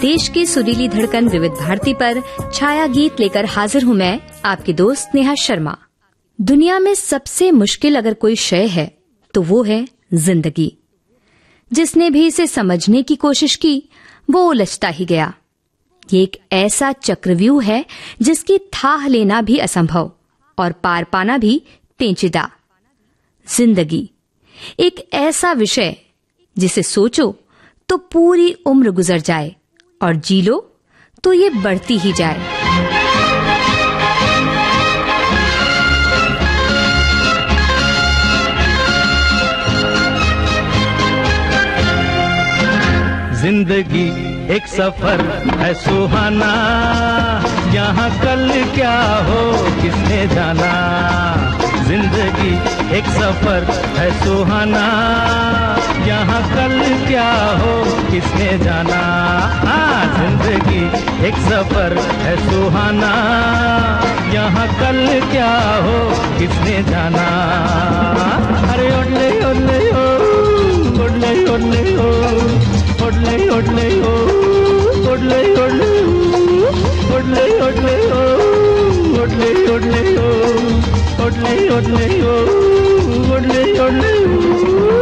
देश की सुरीली धड़कन विविध भारती पर छाया गीत लेकर हाजिर हूँ मैं, आपकी दोस्त नेहा शर्मा। दुनिया में सबसे मुश्किल अगर कोई शय है तो वो है जिंदगी। जिसने भी इसे समझने की कोशिश की वो उलझता ही गया। ये एक ऐसा चक्रव्यूह है जिसकी थाह लेना भी असंभव और पार पाना भी पेचीदा। जिंदगी एक ऐसा विषय जिसे सोचो तो पूरी उम्र गुजर जाए और जी लो तो ये बढ़ती ही जाए। जिंदगी एक सफर है सुहाना, यहाँ कल क्या हो किसने जाना। जिंदगी एक सफर है सुहाना, यहाँ कल क्या हो किसने जाना। हाँ, जिंदगी एक सफर है सुहाना, यहाँ कल क्या हो किसने जाना। अरे ओडले ओडले हो, ओडले ओडले हो, ओडले ओडले हो, ओडले ओडले हो, ओडले ओडले हो, ओडले ओडले हो, ओडले ओडले हो, ओडले ओडले हो।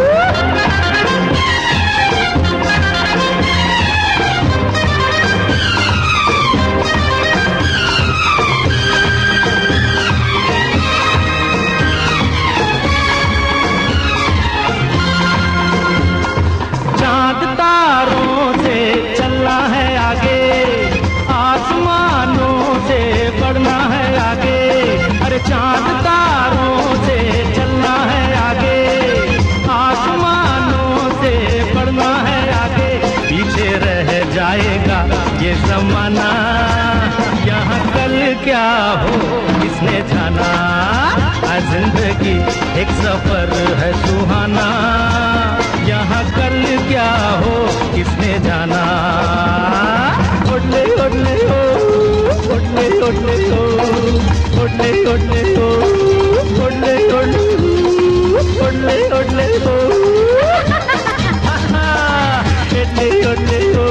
चांद तारों से चलना है आगे, आसमानों से बढ़ना है आगे। अरे चांद तारों से चलना है आगे, आसमानों से बढ़ना है आगे। पीछे रह जाएगा ये ज़माना, यहाँ कल क्या हो किसने जाना। जिंदगी एक सफर है सुहाना, यहाँ कल क्या हो किसने जाना। ओडले ओडले हो, ओडले ओडले हो, ओडले ओडले हो, ओडले ओडले हो, ओडले ओडले हो, ओडले ओडले हो।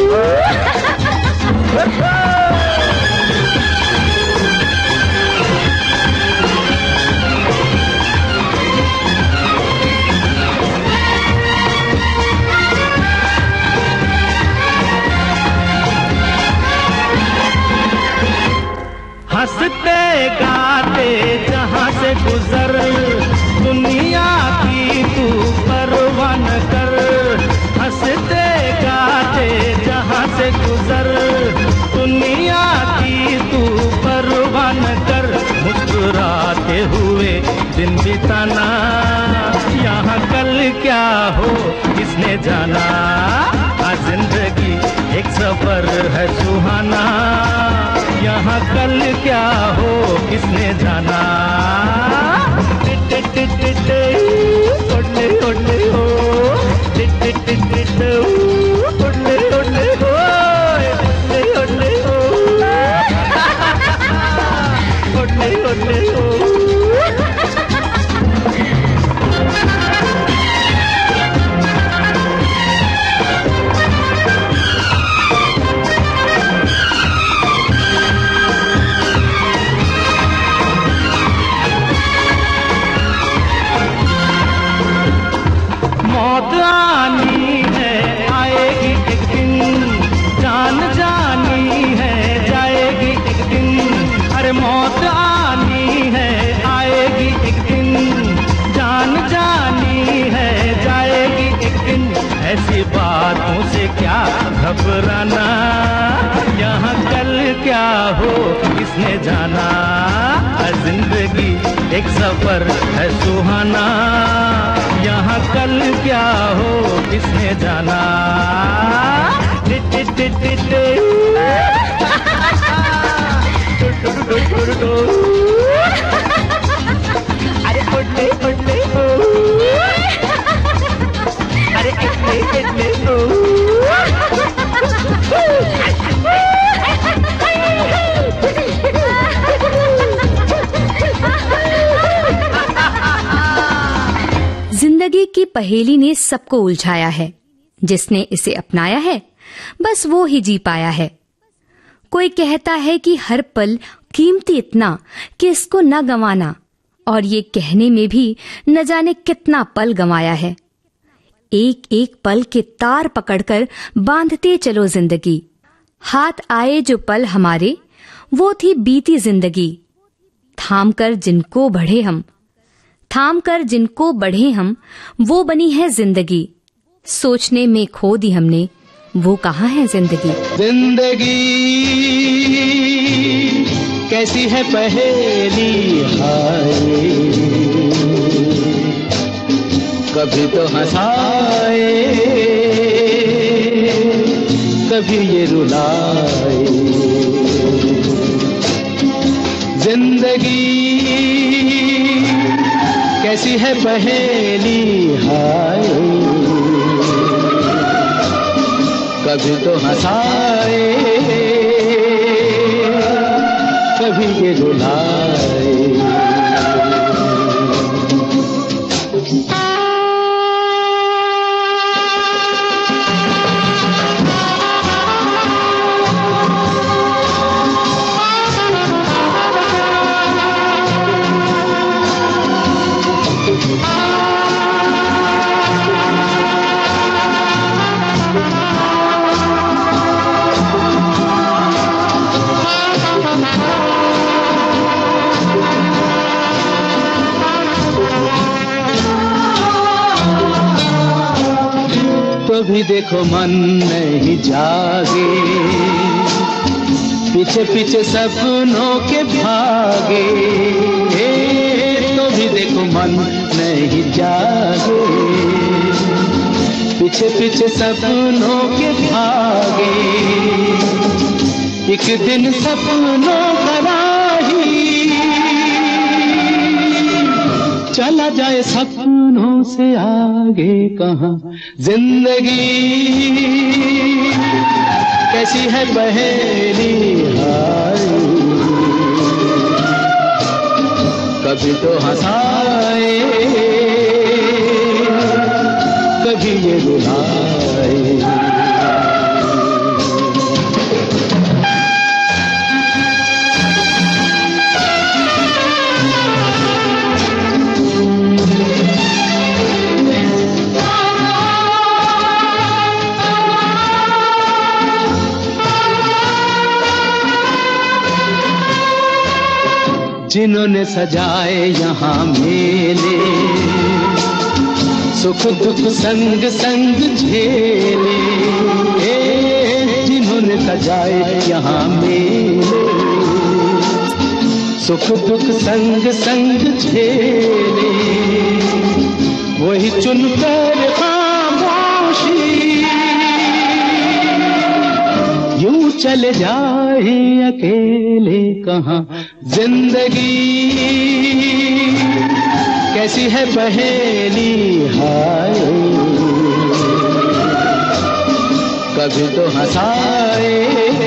हंसते गाते जहाँ से गुजर, दुनिया की तू परवाह न कर। हंसते गाते जहाँ से गुजर, दुनिया की तू परवाह न कर। मुस्कुराते हुए दिन बिताना, यहाँ कल क्या हो किसने जाना। जिंदगी एक सफर है सुहाना, यहाँ कल क्या हो किसने जाना। ओडले ओडले हो, ओडले ओडले हो, ओडले ओडले हो, ओडले ओडले हो। मौत आनी है आएगी एक दिन, जान जानी है जाएगी एक दिन। अरे मौत आनी है आएगी एक दिन, जान जानी है जाएगी एक दिन। ऐसी बातों से क्या घबराना, यहाँ कल क्या हो किसने जाना। जिंदगी एक सफर है सुहाना, यहाँ कल क्या हो किसने जाना। अरे ओडले ओडले हो, अरे एडले एडले हो। जिंदगी की पहेली ने सबको उलझाया है। जिसने इसे अपनाया है बस वो ही जी पाया है। कोई कहता है कि हर पल कीमती इतना कि इसको न गंवाना, और ये कहने में भी न जाने कितना पल गंवाया है। एक एक पल के तार पकड़कर बांधते चलो जिंदगी। हाथ आए जो पल हमारे, वो थी बीती जिंदगी। थाम कर जिनको बढ़े हम, वो बनी है जिंदगी। सोचने में खो दी हमने, वो कहाँ है जिंदगी। जिंदगी कैसी है पहेली हाय, कभी तो हंसाए कभी ये रुलाए। जिंदगी कैसी है पहेली हाय, कभी तो हंसाए कभी ये रुलाए। तो भी देखो मन नहीं जागे, पीछे पीछे सपनों के भागे। तो भी देखो मन नहीं जागे, पीछे पीछे सपनों के भागे। एक दिन सपनों का राही चला जाए सपनों से आगे कहाँ। जिंदगी कैसी है पहेली हाय, कभी तो हंसाए कभी ये रुलाए। जिन्होंने सजाए यहाँ मेले, सुख दुख संग संग झेले। जिन्होंने सजाए यहाँ मेले, सुख दुख संग संग झेले। वही चुनकर खामोशी यूं चले जाए अकेले कहाँ। जिंदगी कैसी है पहेली हाय, कभी तो हंसाए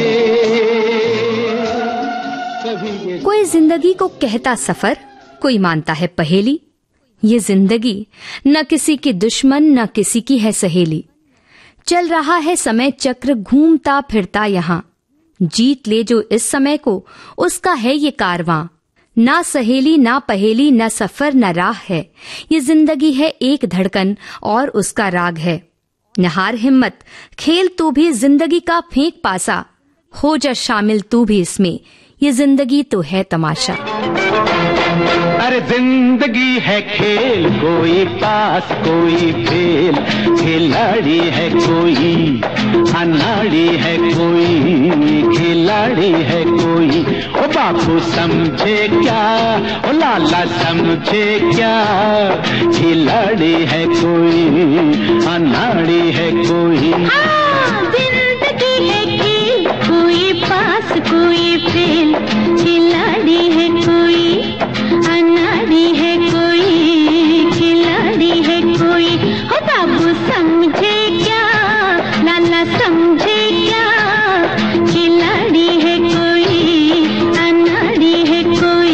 कभी। कोई जिंदगी को कहता सफर, कोई मानता है पहेली। ये जिंदगी न किसी की दुश्मन न किसी की है सहेली। चल रहा है समय चक्र घूमता फिरता यहाँ, जीत ले जो इस समय को उसका है ये कारवां। ना सहेली ना पहेली ना सफर ना राह है, ये जिंदगी है एक धड़कन और उसका राग है। नहार हिम्मत खेल तू भी जिंदगी का फेंक पासा, हो जा शामिल तू भी इसमें, ये जिंदगी तो है तमाशा। अरे जिंदगी है खेल, कोई पास कोई फेल। खिलाड़ी है कोई अनाड़ी है कोई, खिलाड़ी है कोई। ओ बापू समझे क्या, ओ लाला समझे क्या। खिलाड़ी है कोई अनाड़ी है कोई। जिंदगी है खेल, कोई पास कोई फेल। खिलाड़ी है कोई अनाड़ी है कोई, खिलाड़ी है कोई। हो बाबू समझे क्या, लाला समझे क्या। खिलाड़ी है कोई अनाड़ी है कोई।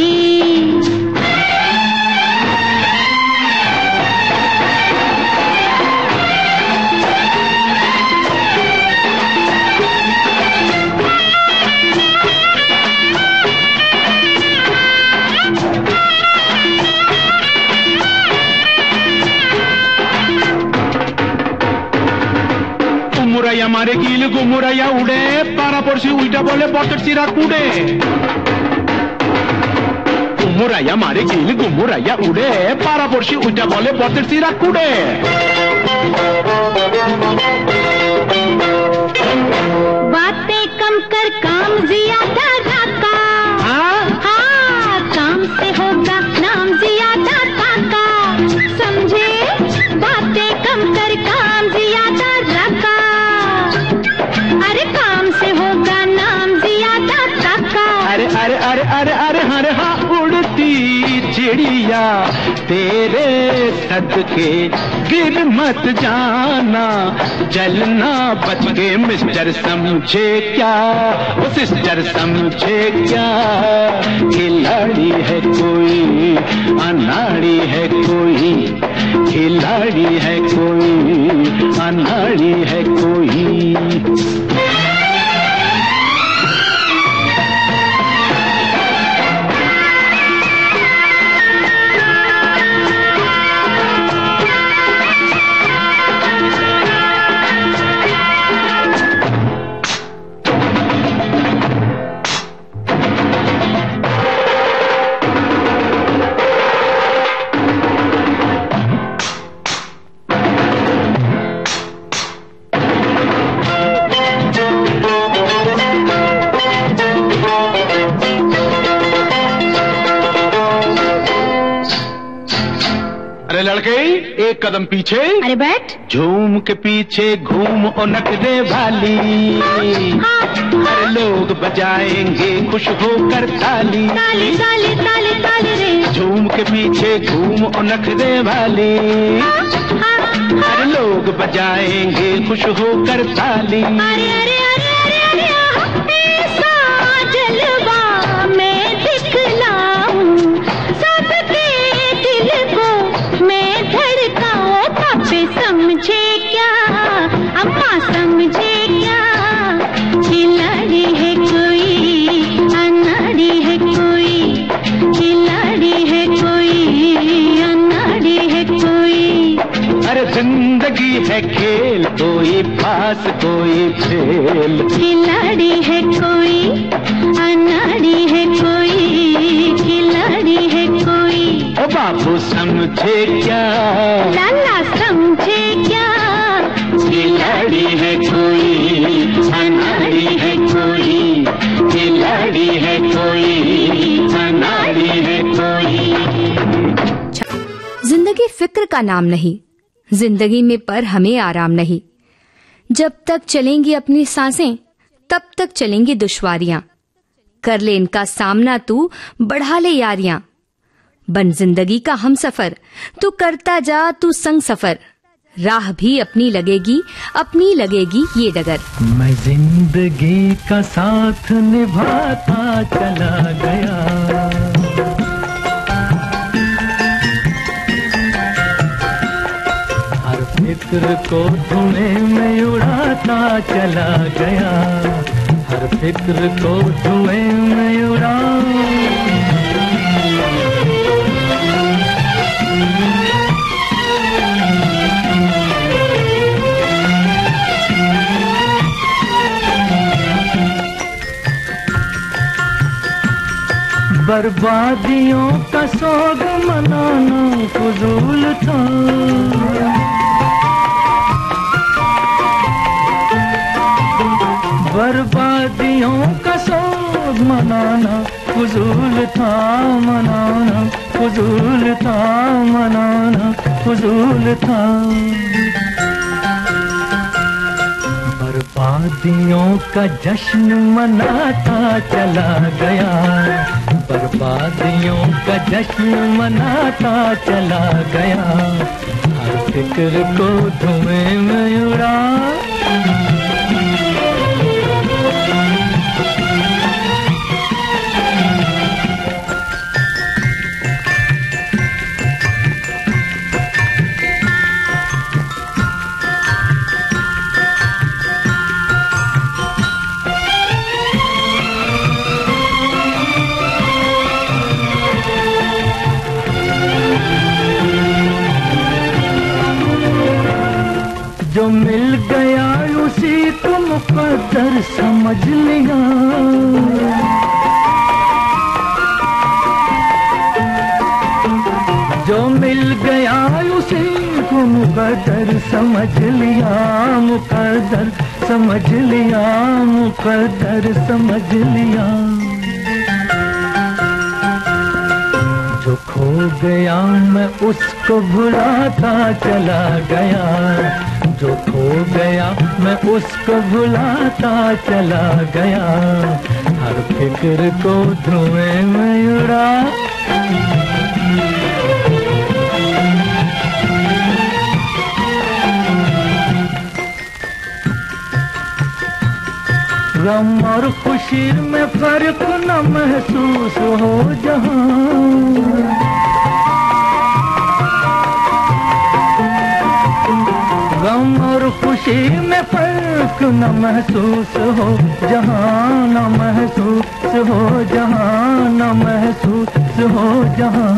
मारे कील गुमुरैया उड़े पारा पड़ोसी उल्टा बोले पॉकेट सिरा कूड़े गुमुरैया मारे कील गुमुरैया उड़े पारा पड़ोसी उल्टा बोले पॉकेट सिरा कूड़े बातें कम कर काम ज्यादा रखा हाँ काम से होगा नाम ज्यादा काका समझे बातें कम कर काम ज्यादा रखा अरे काम से होगा नाम ज्यादा काका अरे अरे अरे अरे अरे हरे हाँ उड़ती चिड़िया तेरे सदके गिर मत जाना जलना बच के मिस्टर समझे क्या वो सिस्टर समझे क्या खिलाड़ी है कोई अनाड़ी है कोई खिलाड़ी है कोई अनाड़ी है कोई लड़के एक कदम पीछे अरे बैठ झूम के पीछे घूम और नखरे वाली अरे लोग बजाएंगे खुश होकर ताली ताली ताली ताली ताली रे झूम के पीछे घूम और नखरे वाली अरे लोग बजाएंगे खुश होकर ताली अरे अरे अरे अरे अरे ऐसा जलवा मैं दिखलाऊं सबके दिल को मैं धड़काऊं पापे समझे क्या अम्मा समझे क्या खिलाड़ी है कोई अनाड़ी है कोई खिलाड़ी है कोई अनाड़ी है कोई अरे जिंदगी है खेल कोई पास कोई खेल खिलाड़ी है कोई अनाड़ी है कोई खिलाड़ी है कोई ओ बाबू समझे क्या लाला समझे क्या खिलाड़ी है कोई अनाड़ी है कोई खिलाड़ी है कोई अनाड़ी है कोई जिंदगी फिक्र का नाम नहीं, जिंदगी में पर हमें आराम नहीं। जब तक चलेंगी अपनी सांसें तब तक चलेंगी दुश्वारियां। कर ले इनका सामना तू, बढ़ा ले यारियां। बन जिंदगी का हम सफर, तू करता जा तू संग सफर। राह भी अपनी लगेगी ये डगर। मैं जिंदगी का साथ निभाता चला गया, हर फिक्र को धुएं में उड़ाता चला गया, हर फिक्र को धुएं में उड़ा। बर्बादियों का सोग मनाना फजूल था, बर्बादियों का सोग मनाना फजूल था, मनाना फजूल था, मनाना फजूल था। बर्बादियों का जश्न मनाता चला गया, बर्बादियों का जश्न मनाता चला गया, हर फिक्र को धुएं में उड़ा। जो मिल गया उसी समझ लिया। जो मिल गया उसी को मुकद्दर समझ लिया, मुकद्दर समझ लिया, मुकद्दर समझ लिया। जो खो गया मैं उसको भुलाता चला गया, जो खो गया मैं उसको भुलाता चला गया। हर फिक्र को धुएं में उड़ा, गम और खुशी में फर्क न महसूस हो जहां, गम और खुशी में फर्क न महसूस हो जहां, न महसूस हो जहां, न महसूस हो जहां।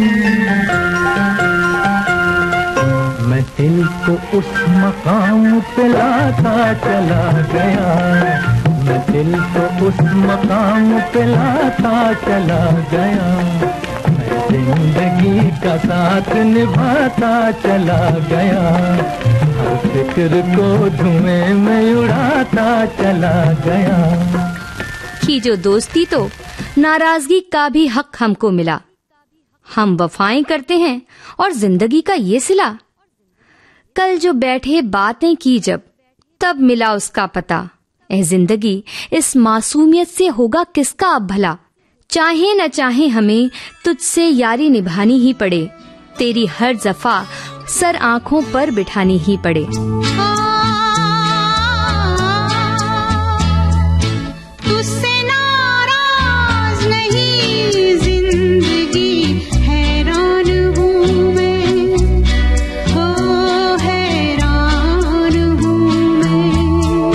मैं दिल को उस मकाम पे लाता चला गया, मैं दिल को उस मकाम पे लाता चला गया। मैं जिंदगी का साथ निभाता चला गया, हर फिक्र को धुएं में उड़ाता चला गया। कि जो दोस्ती तो नाराजगी का भी हक हमको मिला, हम वफाएं करते हैं और जिंदगी का ये सिला। कल जो बैठे बातें की जब, तब मिला उसका पता। ए जिंदगी इस मासूमियत से होगा किसका अब भला। चाहे न चाहे हमें तुझसे यारी निभानी ही पड़े, तेरी हर जफा सर आंखों पर बिठानी ही पड़े। तुझसे नाराज नहीं जिंदगी, हैरान हूँ मैं, हो हैरान हूँ मैं।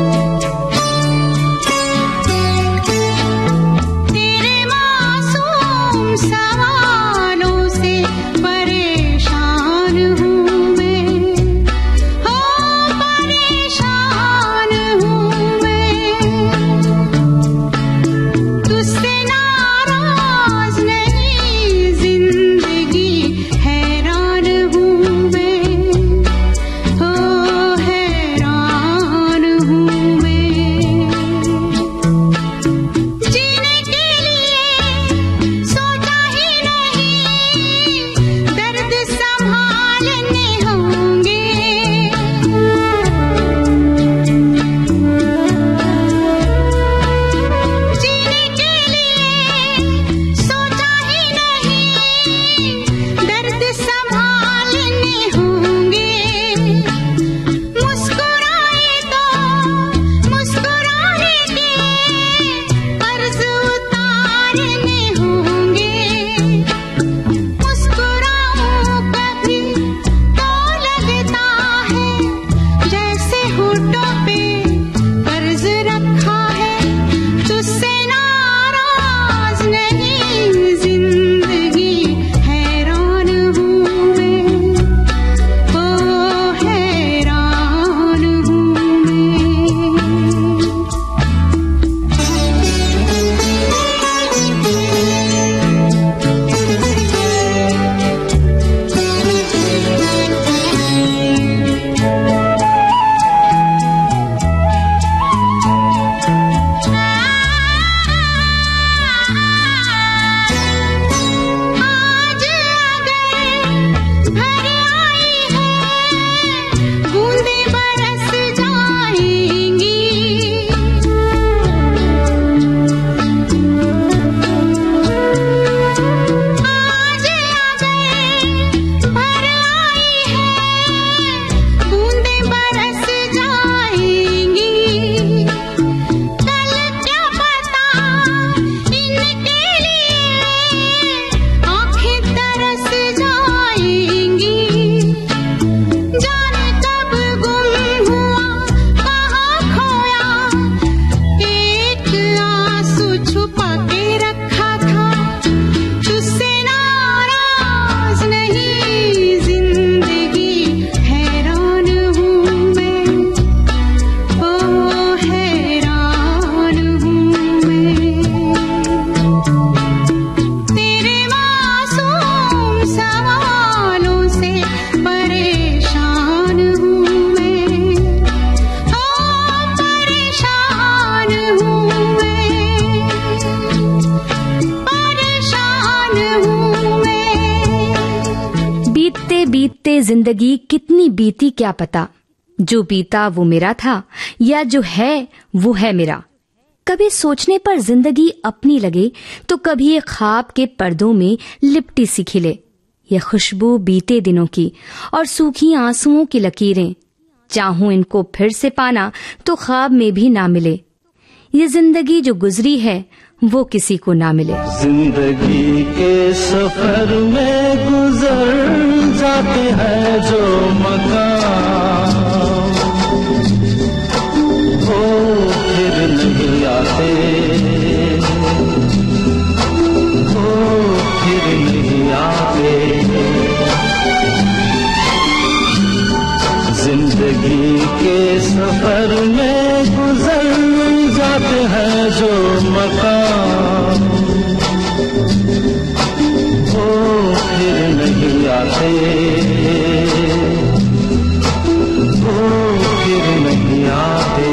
तेरे मासूम सवालों से परेशान हूँ मैं, हो बीते जिंदगी कितनी बीती क्या पता, जो बीता वो मेरा था या जो है वो है मेरा। कभी सोचने पर जिंदगी अपनी लगे तो कभी ये ख्वाब के पर्दों में लिपटी सी खिले। ये खुशबू बीते दिनों की और सूखी आंसुओं की लकीरें, चाहूं इनको फिर से पाना तो ख्वाब में भी ना मिले। ये जिंदगी जो गुजरी है वो किसी को ना मिले। जिंदगी के सफर में गुजर जाते हैं जो मकाम, वो फिर नहीं आते, वो फिर नहीं आते। जिंदगी के सफर में गुजर जाते हैं जो मकाम, वो फिर नहीं आते, वो फिर नहीं आते।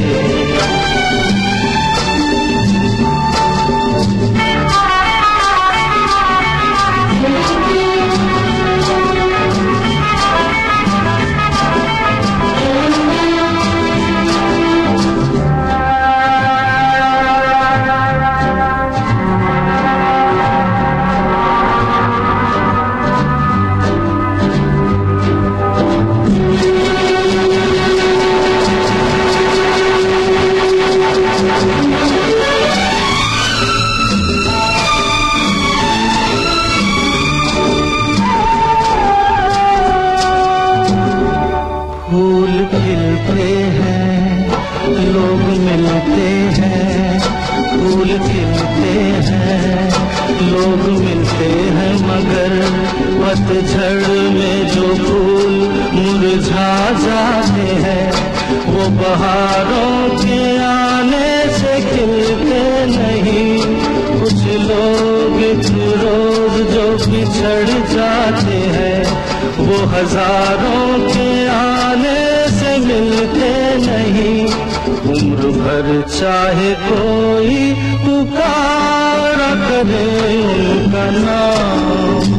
पतझड़ में जो फूल मुरझा जाते हैं, वो बहारों के आने से खिलते नहीं। कुछ लोग रोज जो बिछड़ जाते हैं, वो हजारों के आने से मिलते नहीं। उम्र भर चाहे कोई पुकारा करे उनका नाम,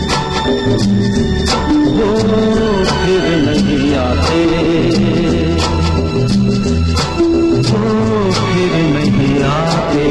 वो फिर नहीं आते, वो फिर नहीं आते।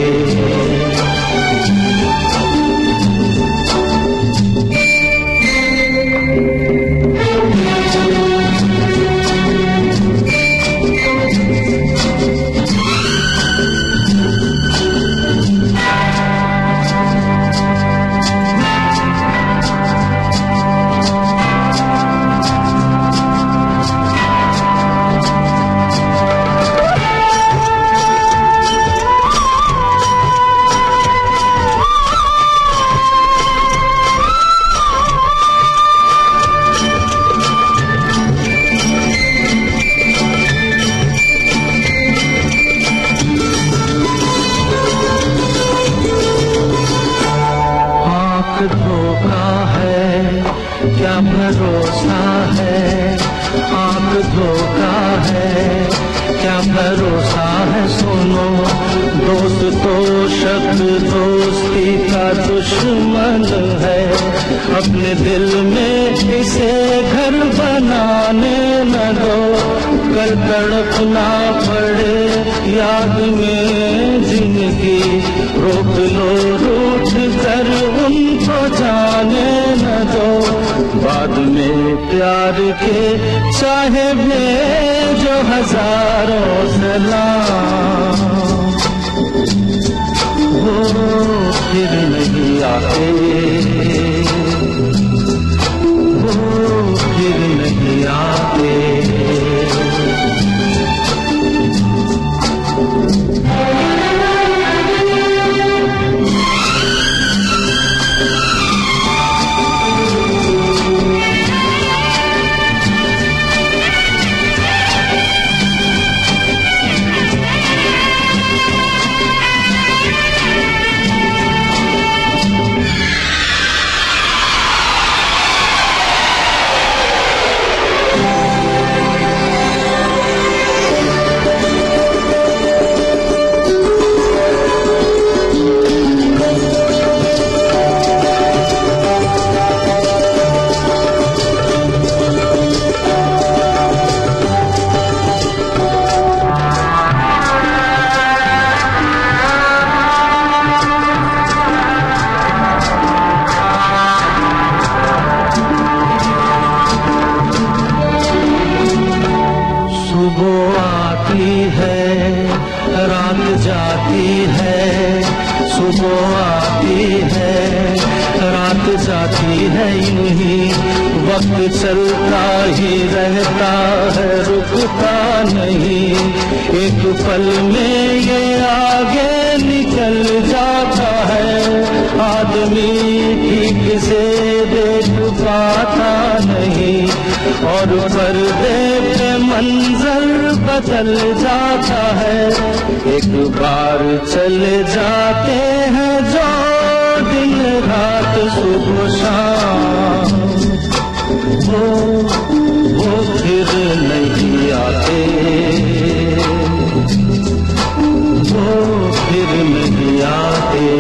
धोखा है क्या भरोसा है, आंख धोखा है क्या भरोसा है। सुनो दोस्त तो शक दोस्ती का दुश्मन है, अपने दिल में इसे घर बनाने न दो। कल तड़पना पड़े याद में जिंदगी, रोक लो रूठ कर उनको जाने न दो। बाद में प्यार के चाहे भेजो हजारों सलाम, वो फिर नहीं आते, वो फिर नहीं आते। जाती है, सुबह आती है, रात जाती है, यूं ही वक्त चलता ही रहता है, रुकता नहीं। एक पल में ये आगे निकल जाता है, आदमी ठीक से देख पाता नहीं, और पर्दे पे मंजर बदल जाता है। एक बार चले जाते हैं जो दिन रात सुबह शाम, वो फिर नहीं आते, वो फिर नहीं आते।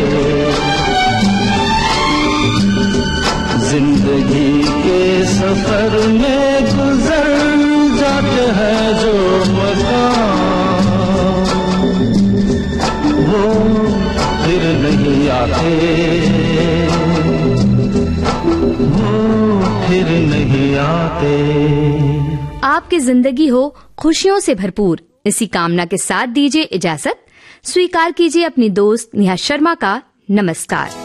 जिंदगी के सफर में गुजर जाते हैं जो मकाम, वो फिर नहीं आते, वो फिर नहीं आते। आपकी जिंदगी हो खुशियों से भरपूर, इसी कामना के साथ दीजिए इजाजत। स्वीकार कीजिए अपनी दोस्त नेहा शर्मा का नमस्कार।